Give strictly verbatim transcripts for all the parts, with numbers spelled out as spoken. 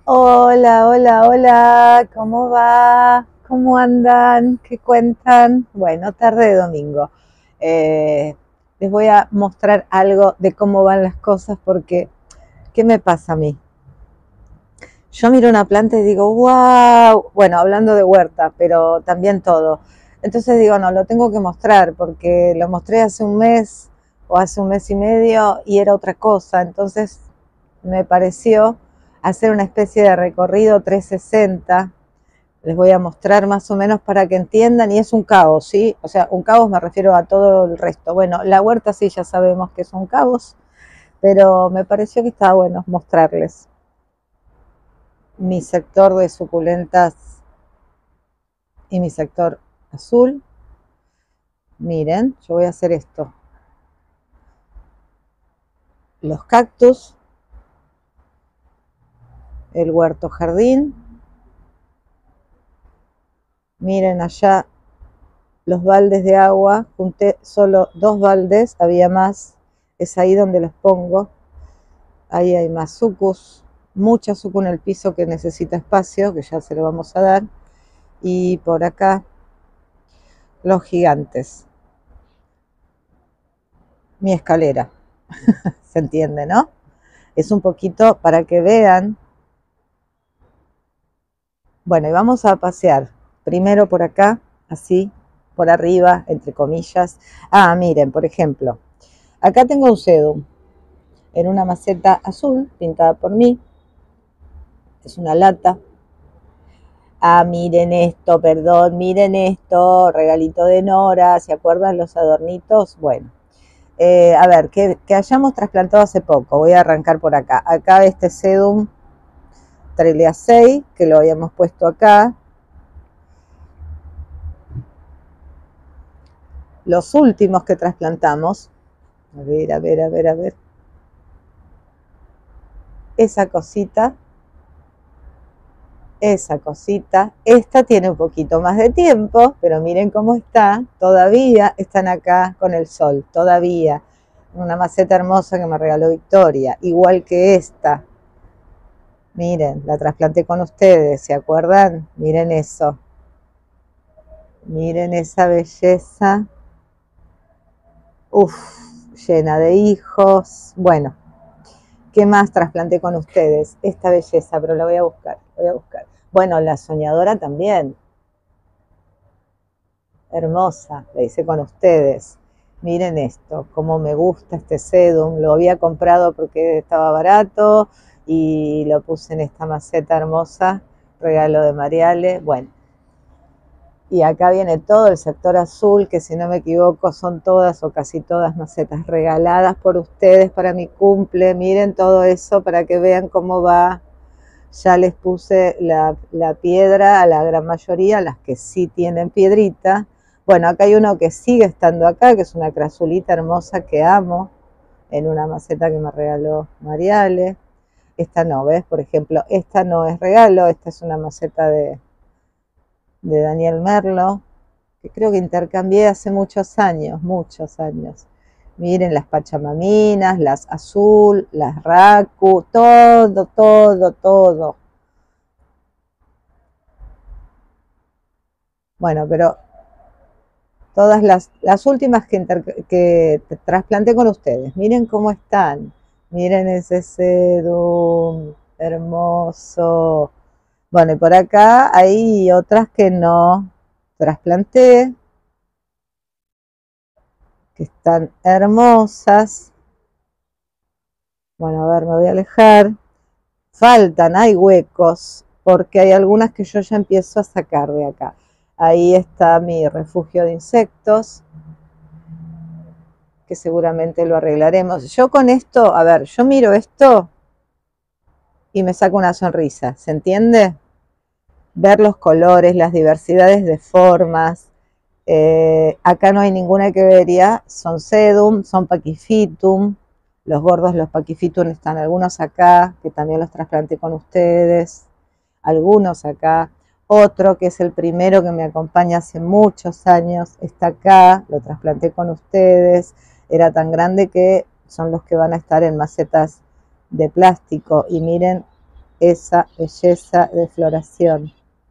Hola, hola, hola, ¿cómo va? ¿Cómo andan? ¿Qué cuentan? Bueno, tarde de domingo. Eh, les voy a mostrar algo de cómo van las cosas porque, ¿qué me pasa a mí? Yo miro una planta y digo, wow, bueno, hablando de huerta, pero también todo. Entonces digo, no, lo tengo que mostrar porque lo mostré hace un mes o hace un mes y medio y era otra cosa. Entonces me pareció hacer una especie de recorrido trescientos sesenta. Les voy a mostrar más o menos para que entiendan, y es un caos, ¿sí? O sea, un caos me refiero a todo el resto. Bueno, la huerta sí ya sabemos que es un caos, pero me pareció que estaba bueno mostrarles mi sector de suculentas y mi sector azul. Miren, yo voy a hacer esto. Los cactus, el huerto jardín. Miren allá los baldes de agua, junté solo dos baldes, había más, es ahí donde los pongo. Ahí hay más sucus, mucha sucu en el piso que necesita espacio, que ya se lo vamos a dar. Y por acá, los gigantes. Mi escalera, se entiende, ¿no? Es un poquito para que vean. Bueno, y vamos a pasear. Primero por acá, así, por arriba, entre comillas. Ah, miren, por ejemplo, acá tengo un sedum en una maceta azul pintada por mí. Es una lata. Ah, miren esto, perdón, miren esto, regalito de Nora, ¿se acuerdan los adornitos? Bueno, eh, a ver, que, que hayamos trasplantado hace poco, voy a arrancar por acá. Acá este sedum Treleaceae, que lo habíamos puesto acá. Los últimos que trasplantamos, a ver, a ver, a ver, a ver, esa cosita, esa cosita, esta tiene un poquito más de tiempo, pero miren cómo está, todavía están acá con el sol, todavía. Una maceta hermosa que me regaló Victoria, igual que esta. Miren, la trasplanté con ustedes, ¿se acuerdan? Miren eso. Miren esa belleza. Uf, llena de hijos. Bueno, ¿qué más trasplanté con ustedes? Esta belleza, pero la voy a buscar, la voy a buscar. Bueno, la soñadora también. Hermosa, la hice con ustedes. Miren esto, cómo me gusta este sedum. Lo había comprado porque estaba barato y lo puse en esta maceta hermosa, regalo de Mariale. Bueno, y acá viene todo el sector azul, que si no me equivoco son todas o casi todas macetas regaladas por ustedes para mi cumple. Miren todo eso para que vean cómo va. Ya les puse la, la piedra a la gran mayoría, las que sí tienen piedrita. Bueno, acá hay uno que sigue estando acá, que es una crasulita hermosa que amo, en una maceta que me regaló Mariale. Esta no, ¿ves? Por ejemplo, esta no es regalo, esta es una maceta de, de Daniel Merlo, que creo que intercambié hace muchos años, muchos años. Miren las pachamaminas, las azul, las raku, todo, todo, todo. Bueno, pero todas las, las últimas que, inter, que trasplanté con ustedes, miren cómo están. Miren ese sedum hermoso. Bueno, y por acá hay otras que no trasplanté, que están hermosas. Bueno, a ver, me voy a alejar. Faltan, hay huecos, porque hay algunas que yo ya empiezo a sacar de acá. Ahí está mi refugio de insectos, que seguramente lo arreglaremos. Yo con esto, a ver, yo miro esto y me saco una sonrisa, ¿se entiende? Ver los colores, las diversidades de formas. Eh, acá no hay ninguna que vería, son sedum, son paquifítum. Los gordos, los paquifítum, están algunos acá, que también los trasplanté con ustedes. Algunos acá. Otro que es el primero que me acompaña hace muchos años, está acá, lo trasplanté con ustedes. Era tan grande que son los que van a estar en macetas de plástico. Y miren esa belleza de floración.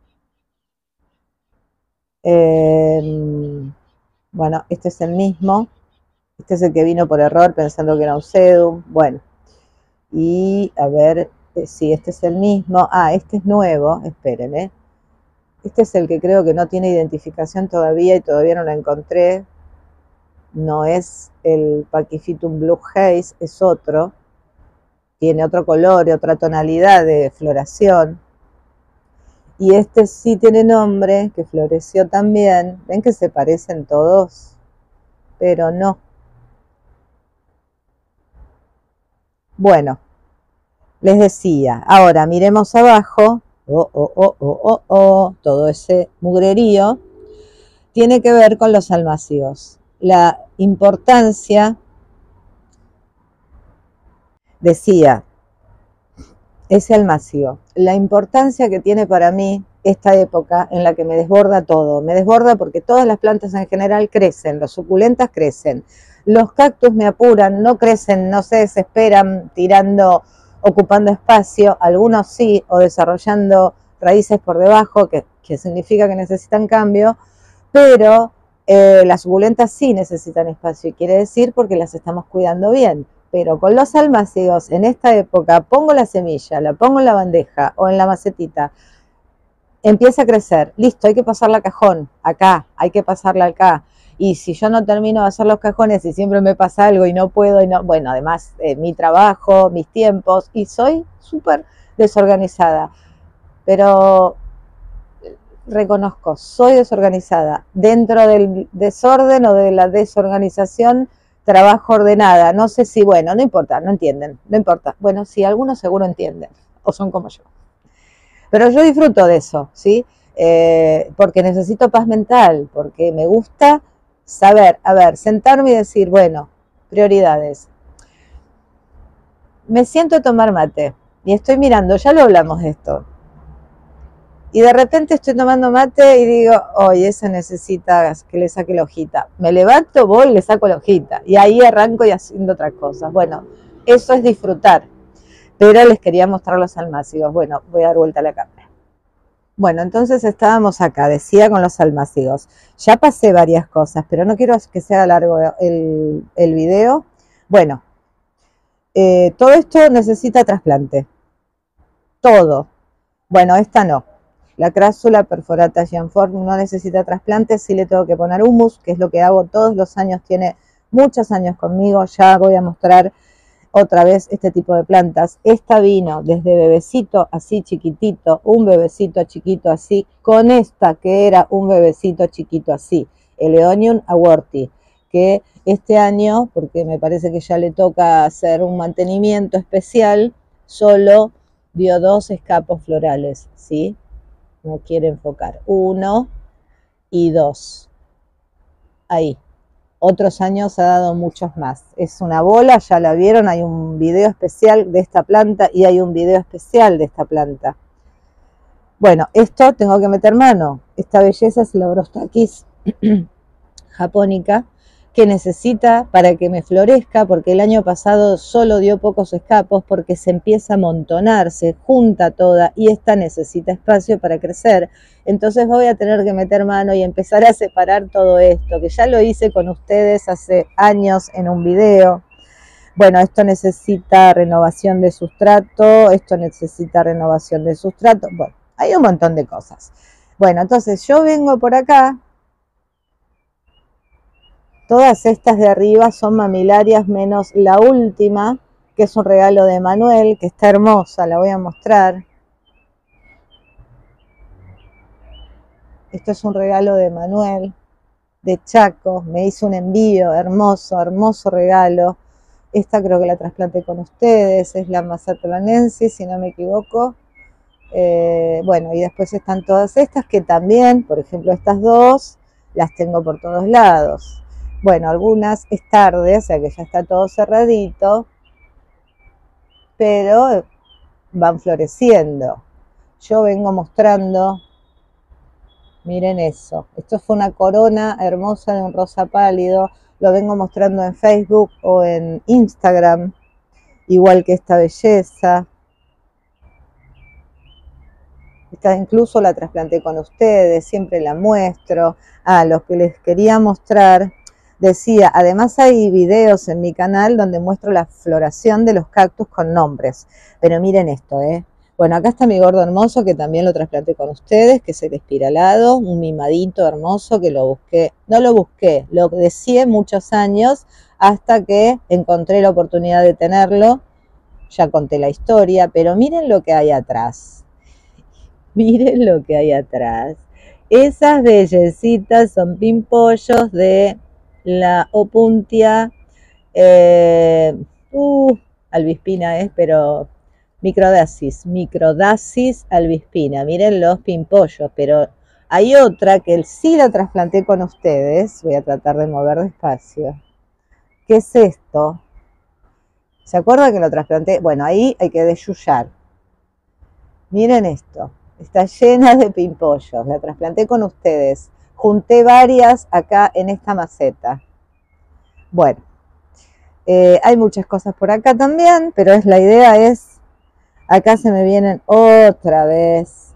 Eh, bueno, este es el mismo. Este es el que vino por error pensando que era un sedum. Bueno, y a ver eh, si este es el mismo. Ah, este es nuevo. Esperen, ¿eh? Este es el que creo que no tiene identificación todavía y todavía no la encontré. No es el Pachyphytum Blue Haze, es otro. Tiene otro color y otra tonalidad de floración. Y este sí tiene nombre, que floreció también. ¿Ven que se parecen todos? Pero no. Bueno, les decía, ahora miremos abajo. Oh, oh, oh, oh, oh, oh, todo ese mugrerío tiene que ver con los almácigos. La importancia, decía, ese almácigo, la importancia que tiene para mí esta época en la que me desborda todo. Me desborda porque todas las plantas en general crecen, los suculentas crecen, los cactus me apuran, no crecen, no se desesperan tirando, ocupando espacio, algunos sí, o desarrollando raíces por debajo, que, que significa que necesitan cambio, pero eh, las suculentas sí necesitan espacio, y quiere decir porque las estamos cuidando bien. Pero con los almácigos, en esta época, pongo la semilla, la pongo en la bandeja o en la macetita, empieza a crecer, listo, hay que pasarla a cajón, acá, hay que pasarla acá. Y si yo no termino de hacer los cajones y siempre me pasa algo y no puedo, y no, bueno, además eh, mi trabajo, mis tiempos, y soy súper desorganizada. Pero reconozco, soy desorganizada. Dentro del desorden o de la desorganización, trabajo ordenada. No sé si, bueno, no importa, no entienden, no importa. Bueno, sí, algunos seguro entienden, o son como yo. Pero yo disfruto de eso, ¿sí? Eh, porque necesito paz mental, porque me gusta saber, a ver, sentarme y decir, bueno, prioridades. Me siento a tomar mate y estoy mirando, ya lo hablamos de esto. Y de repente estoy tomando mate y digo, oye, esa necesita que le saque la hojita. Me levanto, voy y le saco la hojita. Y ahí arranco y haciendo otras cosas. Bueno, eso es disfrutar. Pero les quería mostrar los almácigos. Bueno, voy a dar vuelta a la cámara. Bueno, entonces estábamos acá, decía, con los almácigos. Ya pasé varias cosas, pero no quiero que sea largo el, el video. Bueno, eh, todo esto necesita trasplante. Todo. Bueno, esta no. La crásula perforata gianform no necesita trasplante, sí le tengo que poner humus, que es lo que hago todos los años, tiene muchos años conmigo. Ya voy a mostrar otra vez este tipo de plantas. Esta vino desde bebecito así chiquitito, un bebecito chiquito así, con esta que era un bebecito chiquito así, Eleonium aworti, que este año, porque me parece que ya le toca hacer un mantenimiento especial, solo dio dos escapos florales, ¿sí? No quiere enfocar. Uno y dos. Ahí. Otros años ha dado muchos más. Es una bola, ya la vieron, hay un video especial de esta planta y hay un video especial de esta planta. Bueno, esto tengo que meter mano. Esta belleza es la Brostachys japónica, que necesita para que me florezca, porque el año pasado solo dio pocos escapos, porque se empieza a amontonar, se junta toda y esta necesita espacio para crecer. Entonces voy a tener que meter mano y empezar a separar todo esto, que ya lo hice con ustedes hace años en un video. Bueno, esto necesita renovación de sustrato, esto necesita renovación de sustrato. Bueno, hay un montón de cosas. Bueno, entonces yo vengo por acá. Todas estas de arriba son mamilarias, menos la última, que es un regalo de Manuel, que está hermosa, la voy a mostrar. Esto es un regalo de Manuel, de Chaco, me hizo un envío hermoso, hermoso regalo. Esta creo que la trasplanté con ustedes, es la Mazatlanensis, si no me equivoco. Eh, bueno, y después están todas estas que también, por ejemplo estas dos, las tengo por todos lados. Bueno, algunas es tarde, o sea que ya está todo cerradito, pero van floreciendo. Yo vengo mostrando, miren eso, esto fue una corona hermosa de un rosa pálido, lo vengo mostrando en Facebook o en Instagram, igual que esta belleza. Esta incluso la trasplanté con ustedes, siempre la muestro. Ah, lo que les quería mostrar, decía, además hay videos en mi canal donde muestro la floración de los cactus con nombres. Pero miren esto, ¿eh? Bueno, acá está mi gordo hermoso, que también lo trasplanté con ustedes, que es el espiralado, un mimadito hermoso que lo busqué, no lo busqué, lo deseé muchos años hasta que encontré la oportunidad de tenerlo. Ya conté la historia, pero miren lo que hay atrás. Miren lo que hay atrás. Esas bellecitas son pimpollos de la Opuntia, eh, uh, albispina es, pero microdasis, microdasis albispina. Miren los pimpollos, pero hay otra que sí la trasplanté con ustedes. Voy a tratar de mover despacio. ¿Qué es esto? ¿Se acuerdan que lo trasplanté? Bueno, ahí hay que desyullar. Miren esto. Está llena de pimpollos. La trasplanté con ustedes. Junté varias acá en esta maceta. Bueno, eh, hay muchas cosas por acá también, pero es, la idea es, acá se me vienen otra vez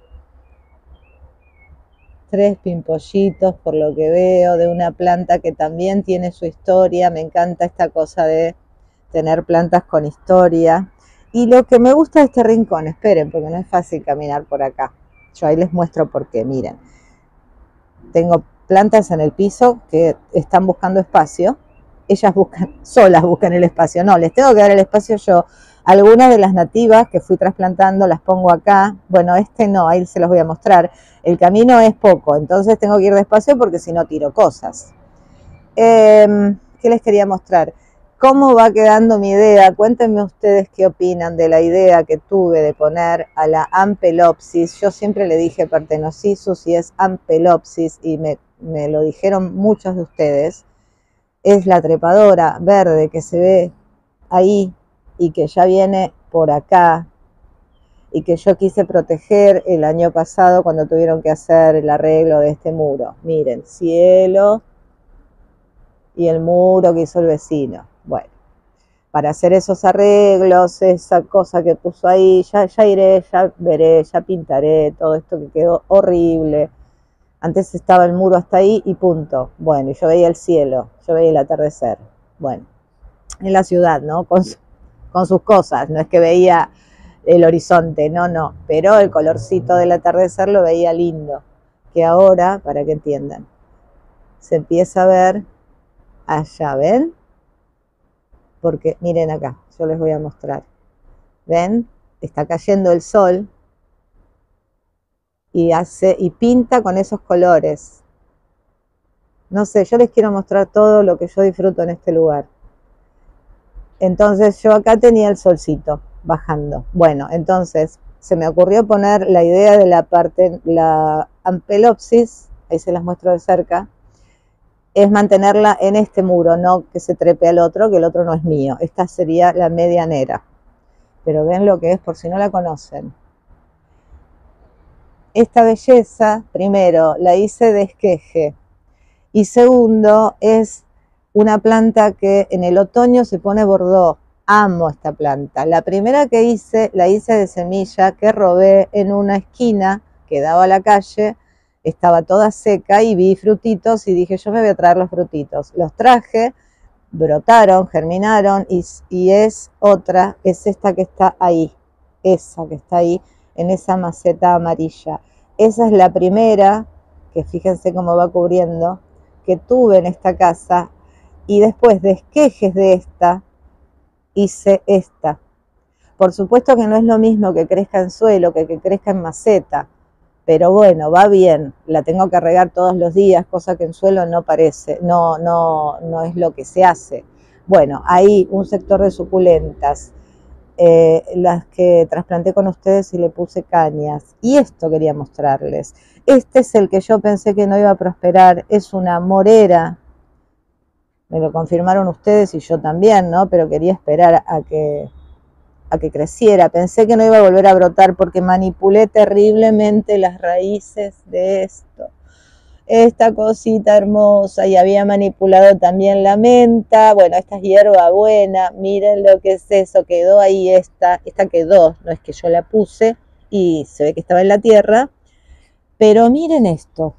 tres pimpollitos por lo que veo, de una planta que también tiene su historia. Me encanta esta cosa de tener plantas con historia. Y lo que me gusta de este rincón, esperen, porque no es fácil caminar por acá. Yo ahí les muestro por qué, miren. Tengo plantas en el piso que están buscando espacio. Ellas buscan, solas buscan el espacio. No, les tengo que dar el espacio yo. Algunas de las nativas que fui trasplantando las pongo acá. Bueno, este no, ahí se los voy a mostrar. El camino es poco, entonces tengo que ir despacio porque si no tiro cosas. Eh, ¿Qué les quería mostrar? ¿Cómo va quedando mi idea? Cuéntenme ustedes qué opinan de la idea que tuve de poner a la Ampelopsis. Yo siempre le dije Partenopsisus y es Ampelopsis y me, me lo dijeron muchos de ustedes. Es la trepadora verde que se ve ahí y que ya viene por acá y que yo quise proteger el año pasado cuando tuvieron que hacer el arreglo de este muro. Miren, cielo y el muro que hizo el vecino. Bueno, para hacer esos arreglos, esa cosa que puso ahí, ya, ya iré, ya veré, ya pintaré todo esto que quedó horrible. Antes estaba el muro hasta ahí y punto. Bueno, y yo veía el cielo, yo veía el atardecer. Bueno, en la ciudad, ¿no? Con, con sus cosas, no es que veía el horizonte, no, no. Pero el colorcito del atardecer lo veía lindo. Que ahora, para que entiendan, se empieza a ver allá, ¿ven? Porque miren acá, yo les voy a mostrar. ¿Ven? Está cayendo el sol y hace y pinta con esos colores. No sé, yo les quiero mostrar todo lo que yo disfruto en este lugar. Entonces yo acá tenía el solcito bajando. Bueno, entonces se me ocurrió poner la idea de la parte, la Ampelopsis, ahí se las muestro de cerca, es mantenerla en este muro, no que se trepe al otro, que el otro no es mío. Esta sería la medianera. Pero ven lo que es, por si no la conocen. Esta belleza, primero, la hice de esqueje. Y segundo, es una planta que en el otoño se pone bordó. Amo esta planta. La primera que hice, la hice de semilla que robé en una esquina que daba a la calle. Estaba toda seca y vi frutitos y dije, yo me voy a traer los frutitos. Los traje, brotaron, germinaron y, y es otra, es esta que está ahí, esa que está ahí, en esa maceta amarilla. Esa es la primera, que fíjense cómo va cubriendo, que tuve en esta casa y después de esquejes de esta, hice esta. Por supuesto que no es lo mismo que crezca en suelo que que crezca en maceta. Pero bueno, va bien, la tengo que regar todos los días, cosa que en suelo no parece, no, no, no es lo que se hace. Bueno, ahí un sector de suculentas, eh, las que trasplanté con ustedes y le puse cañas. Y esto quería mostrarles. Este es el que yo pensé que no iba a prosperar, es una morera. Me lo confirmaron ustedes y yo también, ¿no? Pero quería esperar a que... a que creciera. Pensé que no iba a volver a brotar porque manipulé terriblemente las raíces de esto. Esta cosita hermosa, y había manipulado también la menta. Bueno, esta es hierba buena. Miren lo que es eso, quedó ahí esta. Esta quedó, no es que yo la puse, y se ve que estaba en la tierra. Pero miren esto.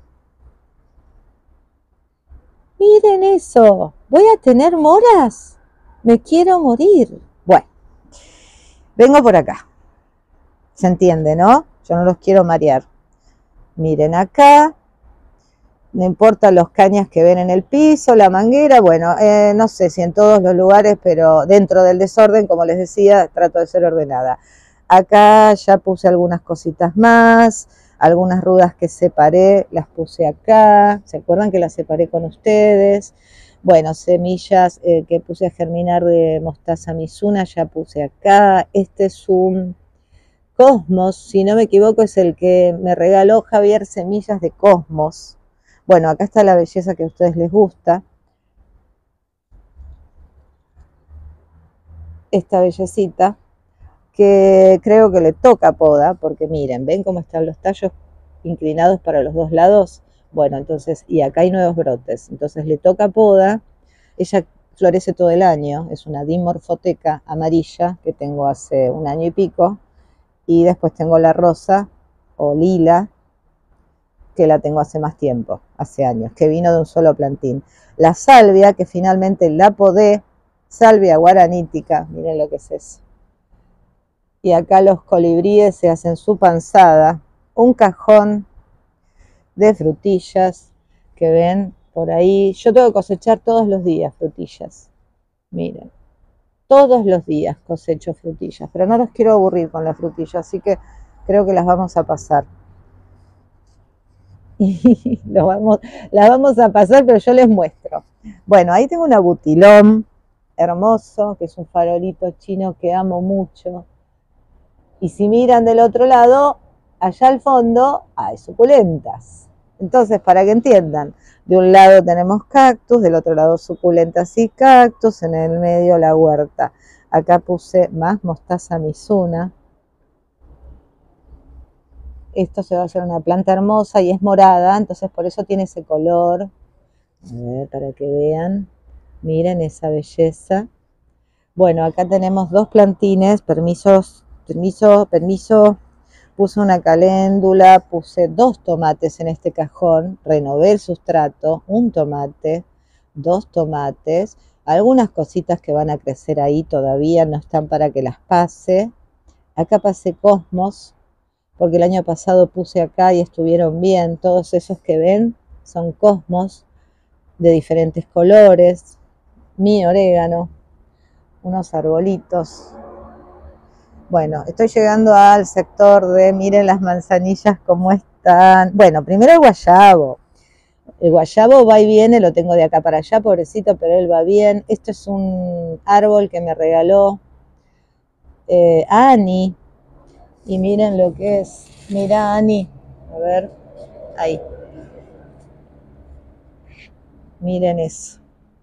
Miren eso. ¿Voy a tener moras? Me quiero morir. Bueno, vengo por acá. Se entiende, ¿no? Yo no los quiero marear. Miren acá. No importa los cañas que ven en el piso, la manguera, bueno, eh, no sé si en todos los lugares, pero dentro del desorden, como les decía, trato de ser ordenada. Acá ya puse algunas cositas más, algunas rudas que separé, las puse acá. ¿Se acuerdan que las separé con ustedes? Bueno, semillas eh, que puse a germinar de mostaza Mizuna, ya puse acá. Este es un Cosmos, si no me equivoco, es el que me regaló Javier, semillas de Cosmos. Bueno, acá está la belleza que a ustedes les gusta. Esta bellecita, que creo que le toca poda, porque miren, ¿ven cómo están los tallos inclinados para los dos lados? Bueno, entonces, y acá hay nuevos brotes, entonces le toca poda. Ella florece todo el año, es una dimorfoteca amarilla que tengo hace un año y pico, y después tengo la rosa o lila, que la tengo hace más tiempo, hace años, que vino de un solo plantín. La salvia, que finalmente la podé, salvia guaranítica, miren lo que es eso. Y acá los colibríes se hacen su panzada, un cajón de frutillas que ven por ahí. Yo tengo que cosechar todos los días frutillas, miren, todos los días cosecho frutillas, pero no los quiero aburrir con las frutillas, así que creo que las vamos a pasar. Y lo vamos, la vamos a pasar, pero yo les muestro. Bueno, ahí tengo una butilón hermoso, que es un farolito chino que amo mucho. Y si miran del otro lado, allá al fondo hay suculentas. Entonces, para que entiendan, de un lado tenemos cactus, del otro lado suculentas y cactus, en el medio la huerta. Acá puse más mostaza Mizuna. Esto se va a hacer una planta hermosa y es morada, entonces por eso tiene ese color. A ver, para que vean. Miren esa belleza. Bueno, acá tenemos dos plantines, permisos, permiso, permiso. Puse una caléndula, puse dos tomates en este cajón, renové el sustrato, un tomate, dos tomates, algunas cositas que van a crecer ahí todavía, no están para que las pase. Acá pasé Cosmos, porque el año pasado puse acá y estuvieron bien. Todos esos que ven son Cosmos de diferentes colores. Mi orégano, unos arbolitos. Bueno, estoy llegando al sector de, miren las manzanillas cómo están. Bueno, primero el guayabo. El guayabo va y viene, lo tengo de acá para allá, pobrecito, pero él va bien. Esto es un árbol que me regaló eh, Ani. Y miren lo que es. Mira, Ani. A ver. Ahí. Miren eso.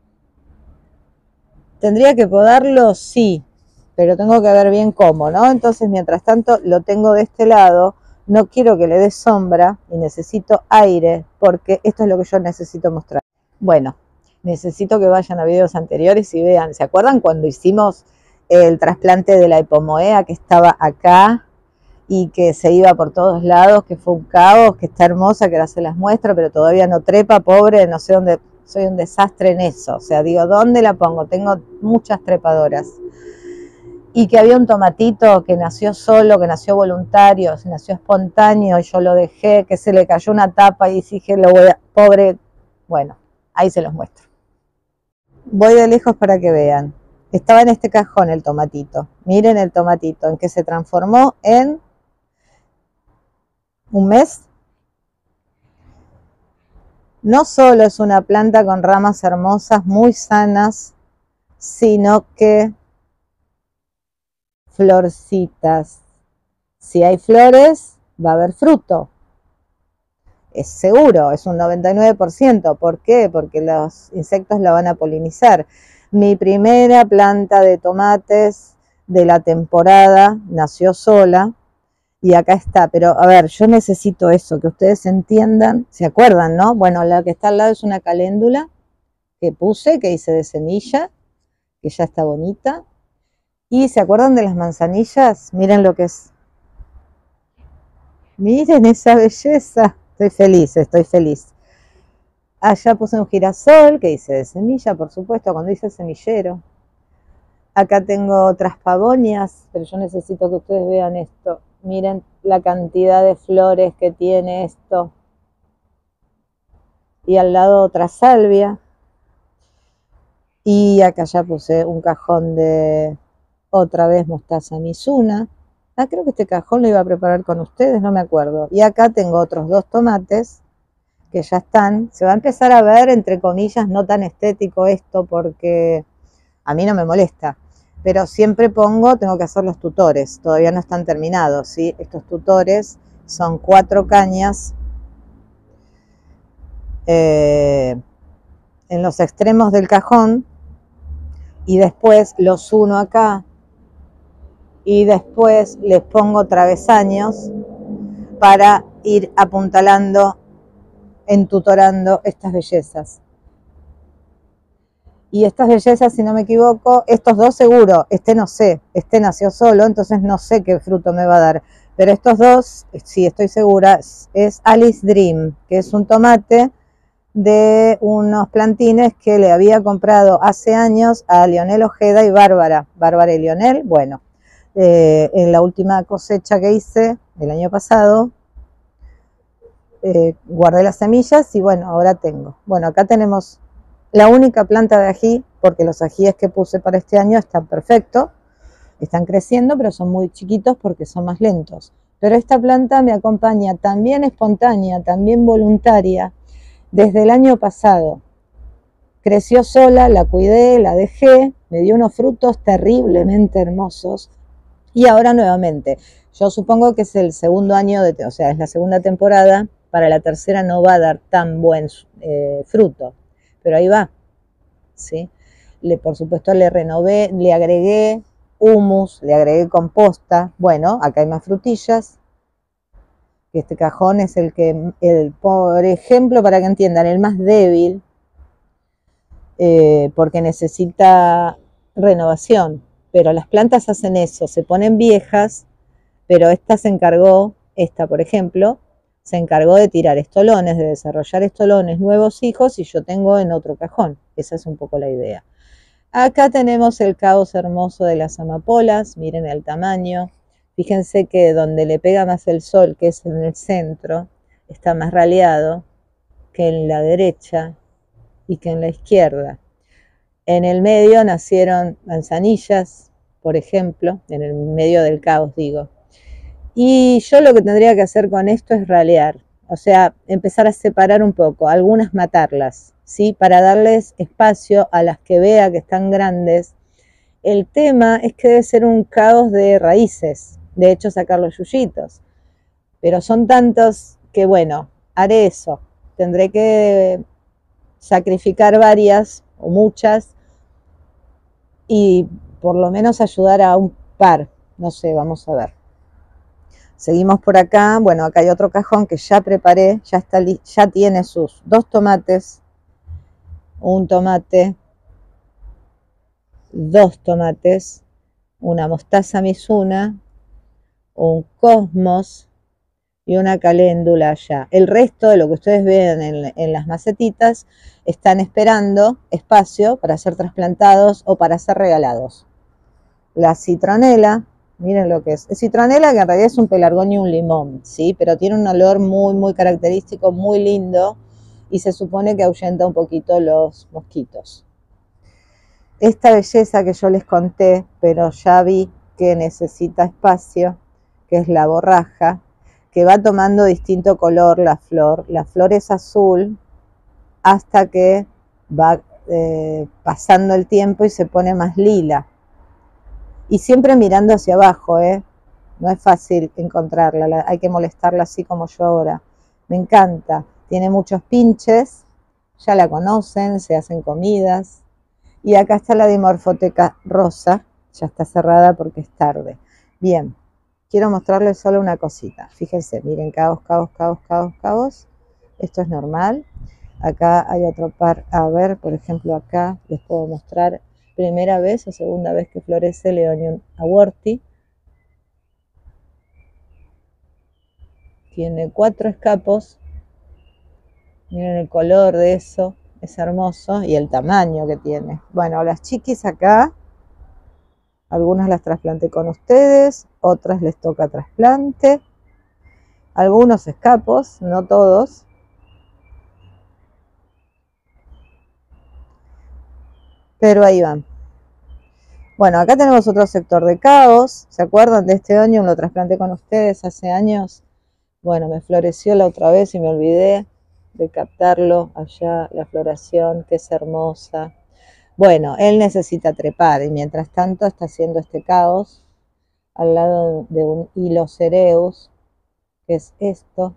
¿Tendría que podarlo? Sí. Pero tengo que ver bien cómo, ¿no? Entonces, mientras tanto, lo tengo de este lado. No quiero que le dé sombra y necesito aire, porque esto es lo que yo necesito mostrar. Bueno, necesito que vayan a videos anteriores y vean. ¿Se acuerdan cuando hicimos el trasplante de la hipomoea que estaba acá y que se iba por todos lados, que fue un caos, que está hermosa, que ahora se las muestro, pero todavía no trepa, pobre, no sé dónde, soy un desastre en eso. O sea, digo, ¿dónde la pongo? Tengo muchas trepadoras. Y que había un tomatito que nació solo, que nació voluntario, nació espontáneo, y yo lo dejé, que se le cayó una tapa y dije, lo voy a, pobre, bueno, ahí se los muestro. Voy de lejos para que vean. Estaba en este cajón el tomatito. Miren el tomatito, en que se transformó en un mes. No solo es una planta con ramas hermosas, muy sanas, sino que florcitas. Si hay flores, va a haber fruto. Es seguro, es un noventa y nueve por ciento. ¿Por qué? Porque los insectos la van a polinizar. Mi primera planta de tomates de la temporada nació sola y acá está. Pero a ver, yo necesito eso, que ustedes entiendan. ¿Se acuerdan, no? Bueno, la que está al lado es una caléndula que puse, que hice de semilla, que ya está bonita. ¿Y se acuerdan de las manzanillas? Miren lo que es. Miren esa belleza. Estoy feliz, estoy feliz. Allá puse un girasol que dice de semilla, por supuesto, cuando dice semillero. Acá tengo otras pavonias, pero yo necesito que ustedes vean esto. Miren la cantidad de flores que tiene esto. Y al lado otra salvia. Y acá ya puse un cajón de otra vez mostaza Mizuna. Ah, creo que este cajón lo iba a preparar con ustedes, no me acuerdo. Y acá tengo otros dos tomates que ya están. Se va a empezar a ver, entre comillas, no tan estético esto porque a mí no me molesta. Pero siempre pongo, tengo que hacer los tutores, todavía no están terminados, ¿sí? Estos tutores son cuatro cañas eh, en los extremos del cajón y después los uno acá y después les pongo travesaños para ir apuntalando, entutorando estas bellezas. Y estas bellezas, si no me equivoco, estos dos seguro, este no sé, este nació solo, entonces no sé qué fruto me va a dar. Pero estos dos, sí estoy segura, es Alice Dream, que es un tomate de unos plantines que le había comprado hace años a Lionel Ojeda y Bárbara, Bárbara y Lionel. Bueno, eh, en la última cosecha que hice el año pasado, eh, guardé las semillas y bueno, ahora tengo. Bueno, acá tenemos la única planta de ají, porque los ajíes que puse para este año están perfectos, están creciendo, pero son muy chiquitos porque son más lentos. Pero esta planta me acompaña también espontánea, también voluntaria, desde el año pasado. Creció sola, la cuidé, la dejé, me dio unos frutos terriblemente hermosos y ahora nuevamente. Yo supongo que es el segundo año, de, o sea, es la segunda temporada, para la tercera no va a dar tan buen eh, fruto, pero ahí va, ¿sí? Le, por supuesto le renové, le agregué humus, le agregué composta. Bueno, acá hay más frutillas. Este cajón es el que, el, por ejemplo, para que entiendan, el más débil, eh, porque necesita renovación. Pero las plantas hacen eso, se ponen viejas, pero esta se encargó, esta por ejemplo, se encargó de tirar estolones, de desarrollar estolones, nuevos hijos, y yo tengo en otro cajón. Esa es un poco la idea. Acá tenemos el caos hermoso de las amapolas, miren el tamaño. Fíjense que donde le pega más el sol, que es en el centro, está más raleado que en la derecha y que en la izquierda. En el medio nacieron manzanillas, por ejemplo, en el medio del caos digo. Y yo lo que tendría que hacer con esto es ralear, o sea, empezar a separar un poco, algunas matarlas, ¿sí? Para darles espacio a las que vea que están grandes. El tema es que debe ser un caos de raíces, de hecho sacar los yuyitos, pero son tantos que bueno, haré eso, tendré que sacrificar varias o muchas y por lo menos ayudar a un par, no sé, vamos a ver. Seguimos por acá, bueno, acá hay otro cajón que ya preparé, ya, está, ya tiene sus dos tomates, un tomate, dos tomates, una mostaza Mizuna, un cosmos y una caléndula allá. El resto de lo que ustedes ven en, en las macetitas están esperando espacio para ser trasplantados o para ser regalados. La citronela, miren lo que es. Es citronela, que en realidad es un pelargón y un limón, ¿sí? Pero tiene un olor muy, muy característico, muy lindo, y se supone que ahuyenta un poquito los mosquitos. Esta belleza que yo les conté, pero ya vi que necesita espacio, que es la borraja, que va tomando distinto color la flor. La flor es azul hasta que va eh, pasando el tiempo y se pone más lila. Y siempre mirando hacia abajo, ¿eh? No es fácil encontrarla, hay que molestarla así como yo ahora. Me encanta, tiene muchos pinches, ya la conocen, se hacen comidas. Y acá está la dimorfoteca rosa, ya está cerrada porque es tarde. Bien, quiero mostrarles solo una cosita. Fíjense, miren, caos, caos, caos, caos, caos. Esto es normal. Acá hay otro par, a ver, por ejemplo acá les puedo mostrar primera vez o segunda vez que florece Leonium aworti, Tiene cuatro escapos. Miren el color de eso, es hermoso, y el tamaño que tiene. Bueno, las chiquis acá, algunas las trasplanté con ustedes, otras les toca trasplante. Algunos escapos, no todos. Pero ahí van. Bueno, acá tenemos otro sector de caos. ¿Se acuerdan de este año? Lo trasplanté con ustedes hace años. Bueno, me floreció la otra vez y me olvidé de captarlo allá, la floración, que es hermosa. Bueno, él necesita trepar y mientras tanto está haciendo este caos al lado de un Hilocereus, que es esto.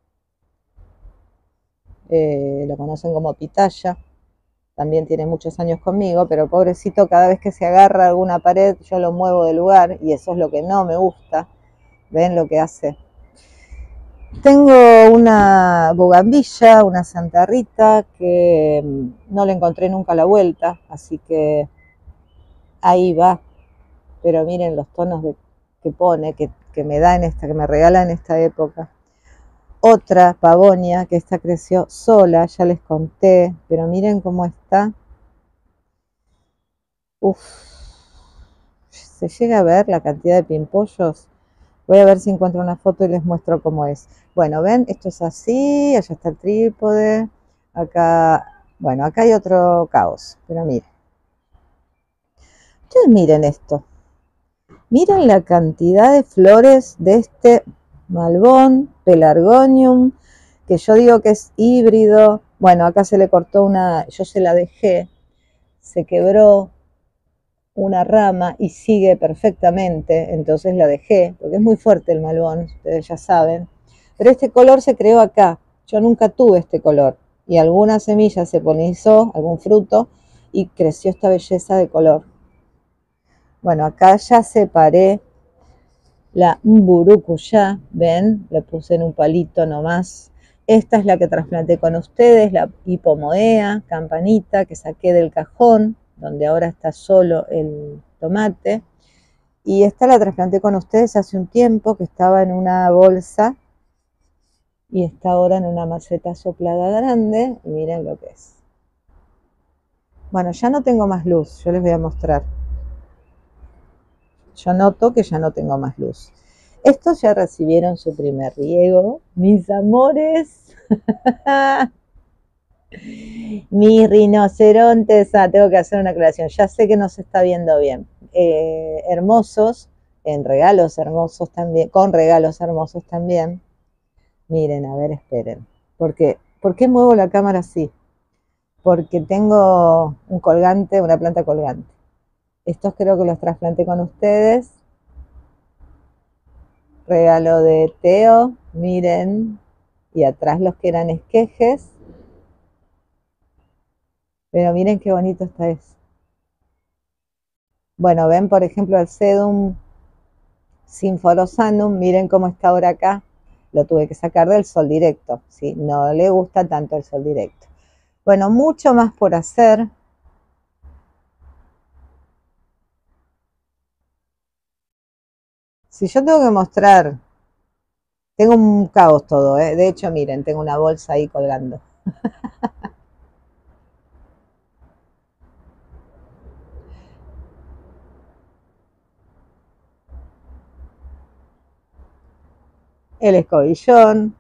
Eh, lo conocen como pitaya. También tiene muchos años conmigo, pero pobrecito, cada vez que se agarra alguna pared yo lo muevo de lugar y eso es lo que no me gusta. ¿Ven lo que hace? Tengo una bugambilla, una Santa Rita, que no le encontré nunca la vuelta, así que ahí va. Pero miren los tonos de, que pone, que, que me da en esta, que me regala en esta época. Otra pavonia, que esta creció sola, ya les conté, pero miren cómo está. Uf, se llega a ver la cantidad de pimpollos. Voy a ver si encuentro una foto y les muestro cómo es. Bueno, ven, esto es así, allá está el trípode. Acá, bueno, acá hay otro caos, pero miren. Ustedes miren esto. Miren la cantidad de flores de este malbón, pelargonium, que yo digo que es híbrido. Bueno, acá se le cortó una, yo se la dejé, se quebró una rama y sigue perfectamente, entonces la dejé, porque es muy fuerte el malbón, ustedes ya saben. Pero este color se creó acá, yo nunca tuve este color, y alguna semilla se polinizó, algún fruto, y creció esta belleza de color. Bueno, acá ya separé la mburucuyá, ven, le puse en un palito nomás. Esta es la que trasplanté con ustedes, la hipomoea, campanita, que saqué del cajón, donde ahora está solo el tomate. Y esta la trasplanté con ustedes hace un tiempo, que estaba en una bolsa, y está ahora en una maceta soplada grande, y miren lo que es. Bueno, ya no tengo más luz, yo les voy a mostrar. Yo noto que ya no tengo más luz. Estos ya recibieron su primer riego, mis amores. Mis rinocerontes, ah, tengo que hacer una aclaración, ya sé que no se está viendo bien. Eh, hermosos, en regalos hermosos también, con regalos hermosos también. Miren, a ver, esperen. Porque, ¿por qué muevo la cámara así? Porque tengo un colgante, una planta colgante. Estos creo que los trasplanté con ustedes. Regalo de Teo, miren. Y atrás los que eran esquejes. Pero miren qué bonito está eso. Bueno, ven por ejemplo el Sedum Symphorosanum, miren cómo está ahora acá. Lo tuve que sacar del sol directo, ¿sí? No le gusta tanto el sol directo. Bueno, mucho más por hacer. Si yo tengo que mostrar, tengo un caos todo, ¿eh? De hecho, miren, tengo una bolsa ahí colgando. El escobillón.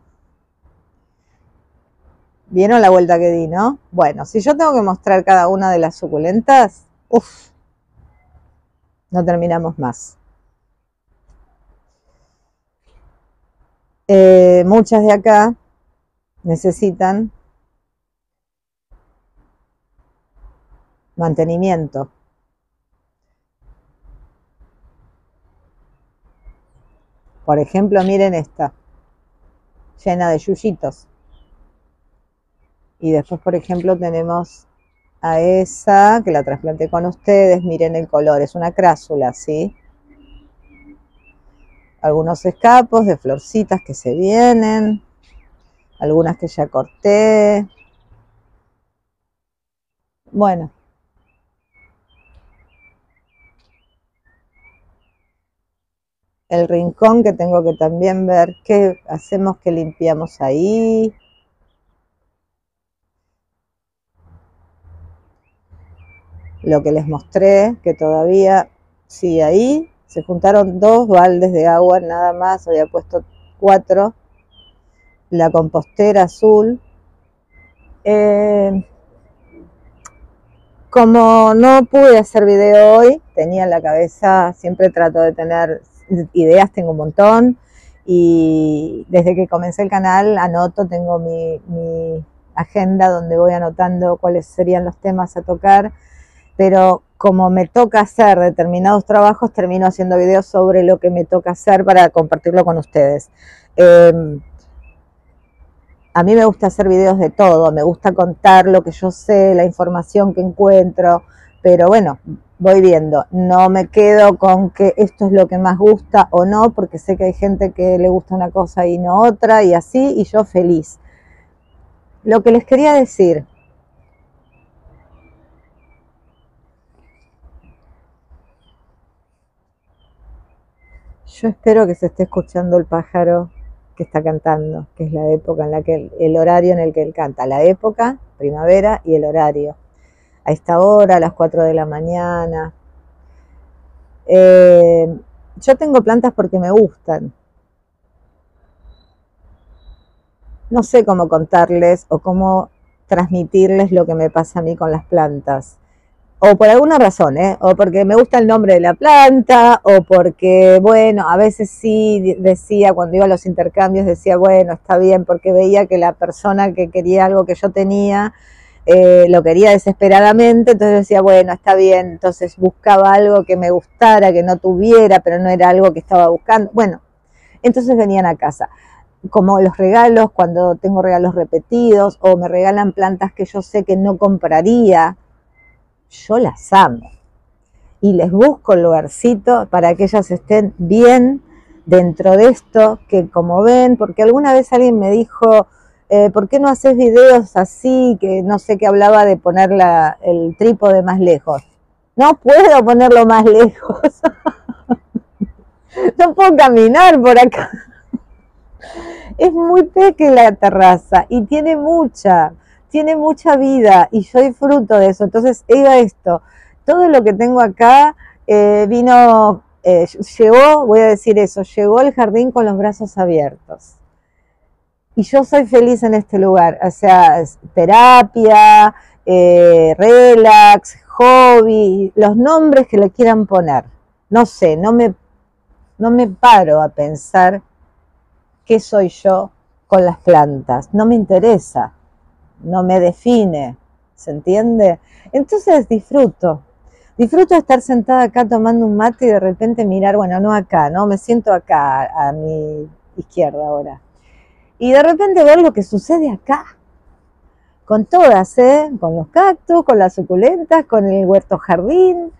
¿Vieron la vuelta que di, no? Bueno, si yo tengo que mostrar cada una de las suculentas, uff, no terminamos más. Eh, muchas de acá necesitan mantenimiento. Por ejemplo, miren esta, llena de yuyitos. Y después, por ejemplo, tenemos a esa, que la trasplanté con ustedes, miren el color, es una crásula, ¿sí? Algunos escapos de florcitas que se vienen, algunas que ya corté. Bueno. el rincón que tengo que también ver qué hacemos, qué limpiamos ahí. Lo que les mostré, que todavía sigue ahí. Se juntaron dos baldes de agua nada más, había puesto cuatro. La compostera azul. Eh, como no pude hacer video hoy, tenía en la cabeza, siempre trato de tener ideas, tengo un montón. Y desde que comencé el canal anoto, tengo mi, mi agenda donde voy anotando cuáles serían los temas a tocar. Pero como me toca hacer determinados trabajos, termino haciendo videos sobre lo que me toca hacer para compartirlo con ustedes. Eh, a mí me gusta hacer videos de todo, me gusta contar lo que yo sé, la información que encuentro, pero bueno, voy viendo. No me quedo con que esto es lo que más gusta o no, porque sé que hay gente que le gusta una cosa y no otra, y así, y yo feliz. Lo que les quería decir... Yo espero que se esté escuchando el pájaro que está cantando, que es la época en la que, el, el horario en el que él canta, la época, primavera, y el horario. A esta hora, a las cuatro de la mañana. Eh, yo tengo plantas porque me gustan. No sé cómo contarles o cómo transmitirles lo que me pasa a mí con las plantas. O por alguna razón, ¿eh? O porque me gusta el nombre de la planta, o porque, bueno, a veces sí decía, cuando iba a los intercambios, decía, bueno, está bien, porque veía que la persona que quería algo que yo tenía, eh, lo quería desesperadamente, entonces decía, bueno, está bien, entonces buscaba algo que me gustara, que no tuviera, pero no era algo que estaba buscando. Bueno, entonces venían a casa. Como los regalos, cuando tengo regalos repetidos, o me regalan plantas que yo sé que no compraría, yo las amo y les busco el lugarcito para que ellas estén bien dentro de esto, que como ven, porque alguna vez alguien me dijo, eh, ¿por qué no haces videos así? Que no sé, qué hablaba de poner la, el trípode más lejos. No puedo ponerlo más lejos. No puedo caminar por acá. Es muy pequeña la terraza y tiene mucha, tiene mucha vida y yo disfruto de eso. Entonces, iba esto, todo lo que tengo acá eh, vino, eh, llegó, voy a decir eso, llegó el jardín con los brazos abiertos. Y yo soy feliz en este lugar, o sea, terapia, eh, relax, hobby, los nombres que le quieran poner. No sé, no me, no me paro a pensar qué soy yo con las plantas, no me interesa, no me define, ¿se entiende? Entonces disfruto, disfruto de estar sentada acá tomando un mate y de repente mirar, bueno, no acá, no, me siento acá a mi izquierda ahora, y de repente ver lo que sucede acá, con todas, ¿eh? Con los cactus, con las suculentas, con el huerto jardín,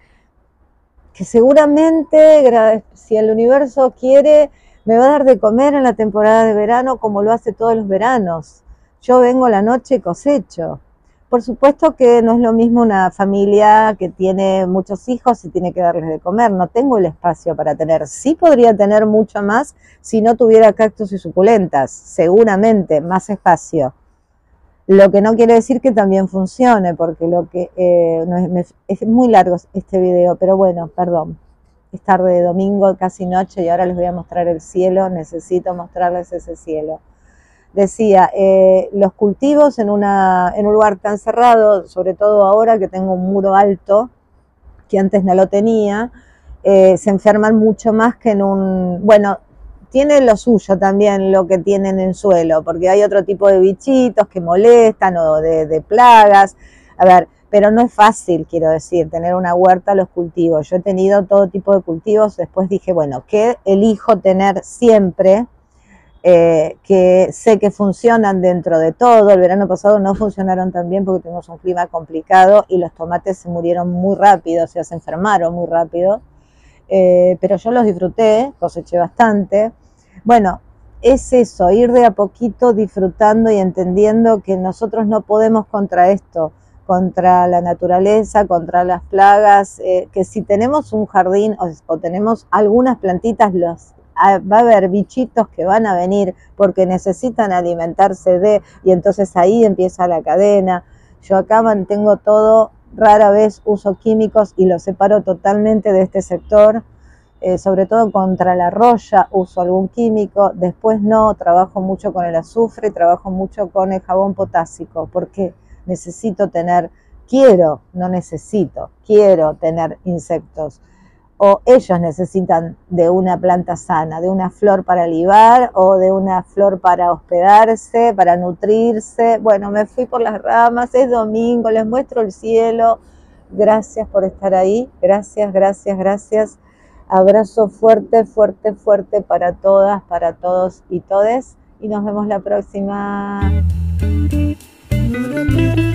que seguramente, si el universo quiere, me va a dar de comer en la temporada de verano como lo hace todos los veranos. Yo vengo a la noche y cosecho. Por supuesto que no es lo mismo una familia que tiene muchos hijos y tiene que darles de comer. No tengo el espacio para tener. Sí podría tener mucho más si no tuviera cactus y suculentas. Seguramente, más espacio. Lo que no quiere decir que también funcione, porque lo que eh, no es, es muy largo este video, pero bueno, perdón. Es tarde de domingo, casi noche, y ahora les voy a mostrar el cielo. Necesito mostrarles ese cielo. Decía, eh, los cultivos en, una, en un lugar tan cerrado, sobre todo ahora que tengo un muro alto, que antes no lo tenía, eh, se enferman mucho más que en un... Bueno, tiene lo suyo también lo que tienen en suelo, porque hay otro tipo de bichitos que molestan o de, de plagas. A ver, pero no es fácil, quiero decir, tener una huerta, los cultivos. Yo he tenido todo tipo de cultivos, después dije, bueno, ¿qué elijo tener siempre? Eh, que sé que funcionan dentro de todo. El verano pasado no funcionaron tan bien porque tuvimos un clima complicado y los tomates se murieron muy rápido, o sea, se enfermaron muy rápido. Eh, pero yo los disfruté, coseché bastante. Bueno, es eso, ir de a poquito disfrutando y entendiendo que nosotros no podemos contra esto, contra la naturaleza, contra las plagas, eh, que si tenemos un jardín o, o tenemos algunas plantitas, los, va a haber bichitos que van a venir porque necesitan alimentarse de, y entonces ahí empieza la cadena. Yo acá mantengo todo, rara vez uso químicos y los separo totalmente de este sector. Eh, sobre todo contra la roya uso algún químico, después no, trabajo mucho con el azufre y trabajo mucho con el jabón potásico, porque necesito tener, quiero, no necesito, quiero tener insectos, o ellos necesitan de una planta sana, de una flor para libar o de una flor para hospedarse, para nutrirse. Bueno, me fui por las ramas, es domingo, les muestro el cielo. Gracias por estar ahí, gracias, gracias, gracias. Abrazo fuerte, fuerte, fuerte para todas, para todos y todes. Y nos vemos la próxima.